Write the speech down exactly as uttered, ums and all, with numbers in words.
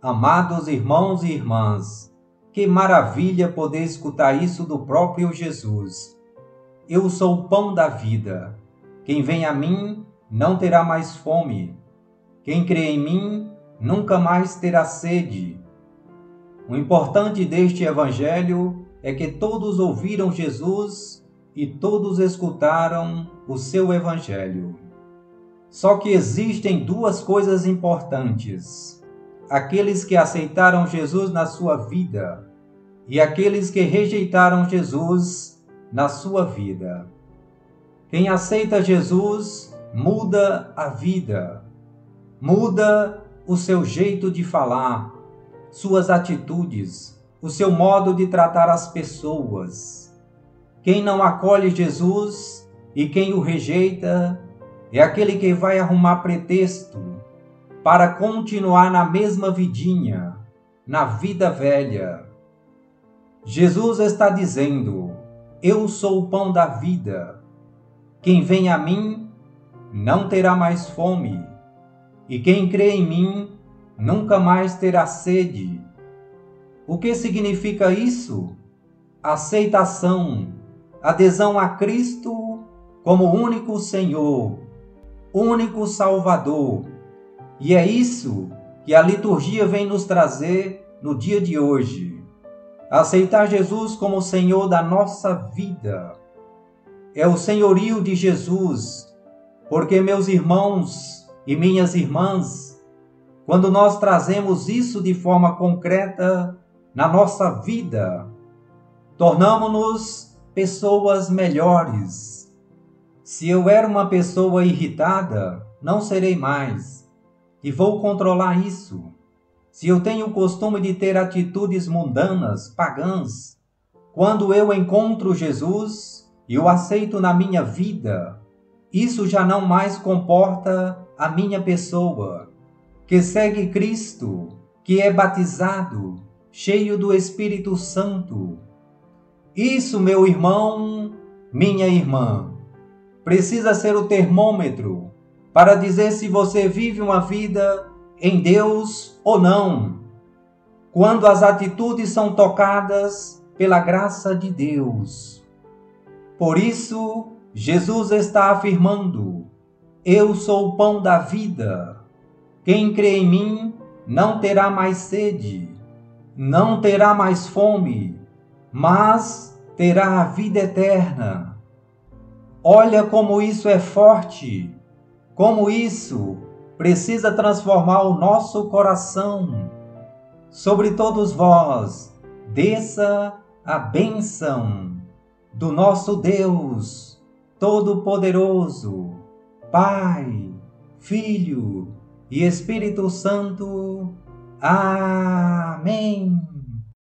Amados irmãos e irmãs, que maravilha poder escutar isso do próprio Jesus. Eu sou o pão da vida. Quem vem a mim não terá mais fome. Quem crê em mim nunca mais terá sede. O importante deste evangelho é que todos ouviram Jesus e todos escutaram o seu evangelho. Só que existem duas coisas importantes: aqueles que aceitaram Jesus na sua vida e aqueles que rejeitaram Jesus na sua vida. Quem aceita Jesus muda a vida, muda o seu jeito de falar, suas atitudes, o seu modo de tratar as pessoas. Quem não acolhe Jesus e quem o rejeita é aquele que vai arrumar pretexto para continuar na mesma vidinha, na vida velha. Jesus está dizendo: eu sou o pão da vida. Quem vem a mim não terá mais fome, e quem crê em mim nunca mais terá sede. O que significa isso? Aceitação, adesão a Cristo como único Senhor, único Salvador. E é isso que a liturgia vem nos trazer no dia de hoje. Aceitar Jesus como Senhor da nossa vida. É o senhorio de Jesus, porque, meus irmãos e minhas irmãs, quando nós trazemos isso de forma concreta na nossa vida, tornamos-nos pessoas melhores. Se eu era uma pessoa irritada, não serei mais, e vou controlar isso. Se eu tenho o costume de ter atitudes mundanas, pagãs, quando eu encontro Jesus e o aceito na minha vida, isso já não mais comporta a minha pessoa, que segue Cristo, que é batizado, cheio do Espírito Santo. Isso, meu irmão, minha irmã, precisa ser o termômetro para dizer se você vive uma vida em Deus ou não, quando as atitudes são tocadas pela graça de Deus. Por isso, Jesus está afirmando: eu sou o pão da vida. Quem crê em mim não terá mais sede, não terá mais fome, mas terá a vida eterna. Olha como isso é forte, como isso precisa transformar o nosso coração. Sobre todos vós, desça a bênção do nosso Deus Todo-Poderoso, Pai, Filho e Espírito Santo. Amém.